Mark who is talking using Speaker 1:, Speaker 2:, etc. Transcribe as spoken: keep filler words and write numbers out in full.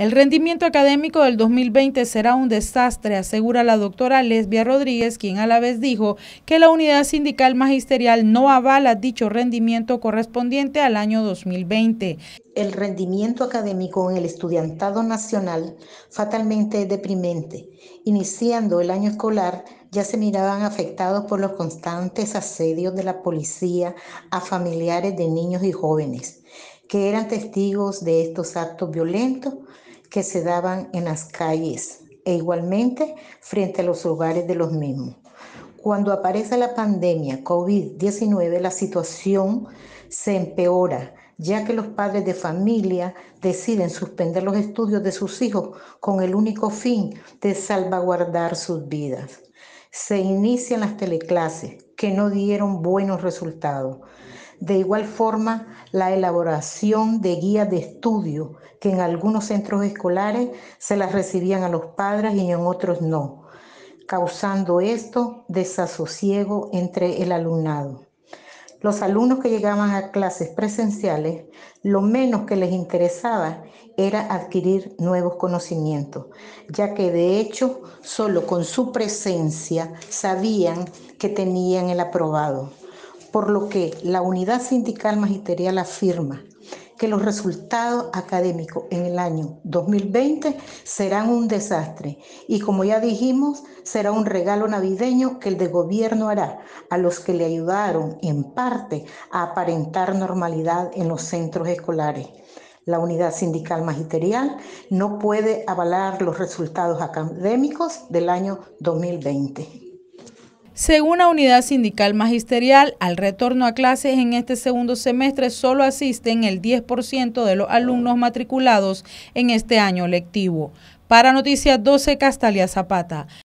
Speaker 1: El rendimiento académico del dos mil veinte será un desastre, asegura la doctora Lesbia Rodríguez, quien a la vez dijo que la unidad sindical magisterial no avala dicho rendimiento correspondiente al año dos mil veinte.
Speaker 2: El rendimiento académico en el estudiantado nacional fatalmente es deprimente. Iniciando el año escolar, ya se miraban afectados por los constantes asedios de la policía a familiares de niños y jóvenes, que eran testigos de estos actos violentos que se daban en las calles e igualmente frente a los hogares de los mismos. Cuando aparece la pandemia COVID diecinueve, la situación se empeora, ya que los padres de familia deciden suspender los estudios de sus hijos con el único fin de salvaguardar sus vidas. Se inician las teleclases, que no dieron buenos resultados. De igual forma, la elaboración de guías de estudio, que en algunos centros escolares se las recibían a los padres y en otros no, causando esto desasosiego entre el alumnado. Los alumnos que llegaban a clases presenciales, lo menos que les interesaba era adquirir nuevos conocimientos, ya que de hecho solo con su presencia sabían que tenían el aprobado. Por lo que la unidad sindical magisterial afirma que los resultados académicos en el año dos mil veinte serán un desastre y, como ya dijimos, será un regalo navideño que el de gobierno hará a los que le ayudaron en parte a aparentar normalidad en los centros escolares. La unidad sindical magisterial no puede avalar los resultados académicos del año dos mil veinte.
Speaker 1: Según la unidad sindical magisterial, al retorno a clases en este segundo semestre solo asisten el diez por ciento de los alumnos matriculados en este año lectivo. Para Noticias doce, Castalia Zapata.